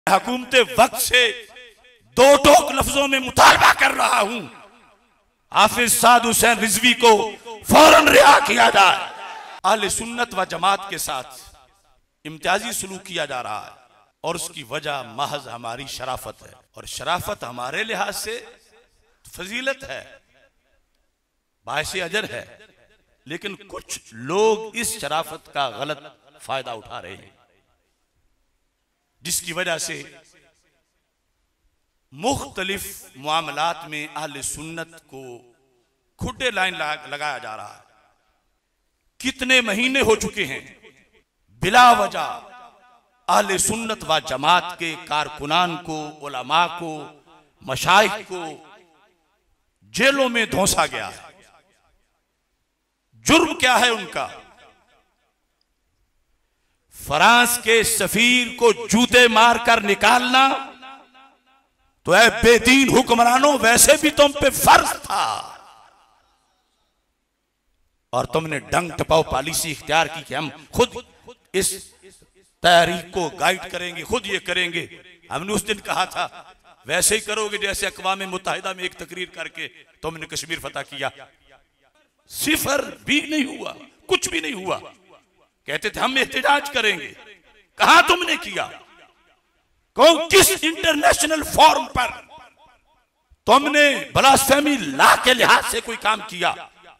हुकूमत वक्त से दो टोक लफ्जों में मुतालबा कर रहा हूं, हाफिज साद हुसैन रिजवी को फौरन रिहा किया जाए। अहले सुन्नत व जमात के साथ इम्तियाजी सलूक किया जा रहा है और उसकी वजह महज हमारी शराफत है, और शराफत हमारे लिहाज से फजीलत है, बायसे अजर है, लेकिन कुछ लोग इस शराफत का गलत फायदा उठा रहे हैं, जिसकी वजह से मुख्तलिफ मामलात में अहले सुन्नत को खुड्डे लाइन लगाया जा रहा है। कितने महीने हो चुके हैं बिला वजह अहले सुन्नत व जमात के कारकुनान को, उलमा को, मशाइख को जेलों में धौंसा गया है। जुर्म क्या है उनका? फ्रांस के सफीर को जूते मारकर निकालना तो ऐ बेदीन हुक्मरानों, वैसे भी तुम पे फर्ज था और तुमने डंग टपाओ पॉलिसी इख्तियार की कि हम खुद इस तहरीक को गाइड करेंगे, खुद ये करेंगे। हमने उस दिन कहा था वैसे ही करोगे जैसे अक़वाम मुत्तहिदा में एक तकरीर करके तुमने कश्मीर फतह किया। सिफर भी नहीं हुआ, कुछ भी नहीं हुआ। कहते थे हम एहतिजाज करेंगे, कहां तुमने किया? कौन किस इंटरनेशनल फोरम पर तुमने ब्लास्फेमी लॉ के लिहाज से कोई काम किया?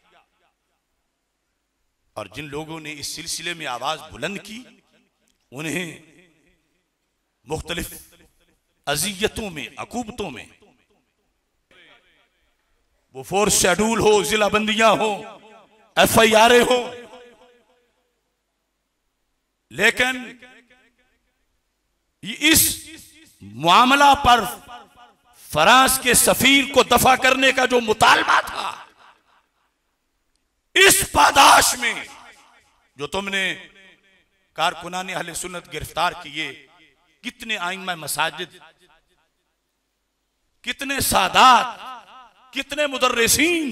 और जिन लोगों ने इस सिलसिले में आवाज बुलंद की, उन्हें मुख्तलिफ अजियतों में, अकूबतों में, वो फोर्स शेड्यूल हो, जिला बंदियां हो, FIR हो, लेकिन इस मामला पर फ्रांस के सफीर को दफा करने का जो मुतालबा था, इस पादाश में जो तुमने कारकुनान अहले सुन्नत गिरफ्तार किए, कितने आइम्मा मसाजिद, कितने सादात, कितने मुदर्रिसीन,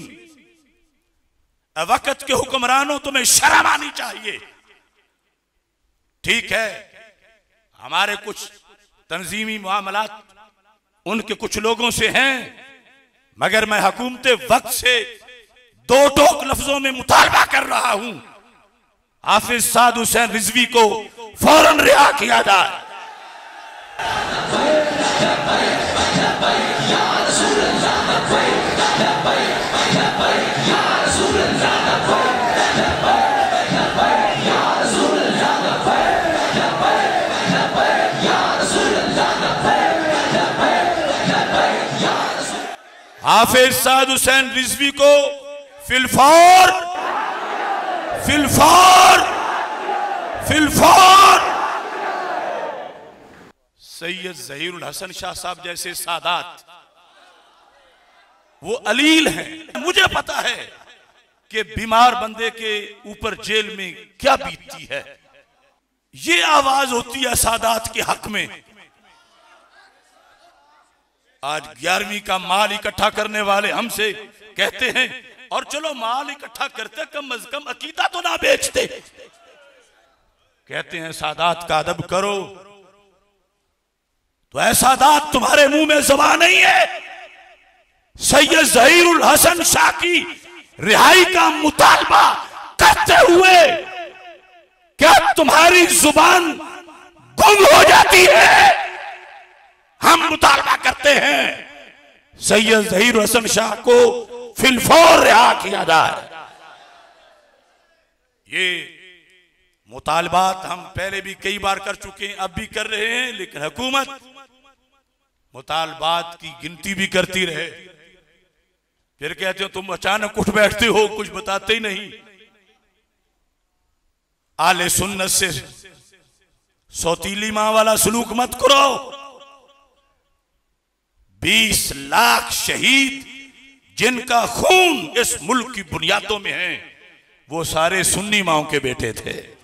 वक्त के हुक्मरानों, तुम्हें शर्म आनी चाहिए। ठीक है, हमारे कुछ तंजीमी मामलात उनके कुछ लोगों से हैं, मगर मैं हुकूमत वक्त से दो टोक लफ्जों में मुतालबा कर रहा हूं, हाफिज साद हुसैन रिजवी को फौरन रिहा किया जाए। हाफिज साद हुसैन रिजवी को फिलफौर सैयद ज़हीरुल हसन शाह साहब जैसे सादात, वो अलील हैं। मुझे पता है कि बीमार बंदे के ऊपर जेल में क्या बीतती है। ये आवाज होती है सादात के हक में। आज 11वीं का माल इकट्ठा करने वाले हमसे कहते हैं, और चलो माल इकट्ठा करते, कम अज कम अकीदा तो ना बेचते। कहते हैं सादात का अदब करो, तो ऐसा दात तुम्हारे मुंह में ज़बान नहीं है। सैयद ज़हीरुल हसन शाह की रिहाई का मुतालबा करते हुए क्या तुम्हारी जुबान गुम हो जाती है? हम मुतालबा करते हैं सैयद ज़हीरुल हसन शाह को फिलफौर रिहा किया जाए। ये मुतालबात हम पहले भी कई बार कर चुके हैं, अब भी कर रहे हैं, लेकिन हुकूमत मुतालबात की गिनती भी करती रहे। फिर कहते हो तुम अचानक उठ बैठते हो, कुछ बताते ही नहीं। आले सुन्नत से सौतीली मां वाला सलूक मत करो। 20 लाख शहीद जिनका खून इस मुल्क की बुनियादों में है, वो सारे सुन्नी माओं के बेटे थे।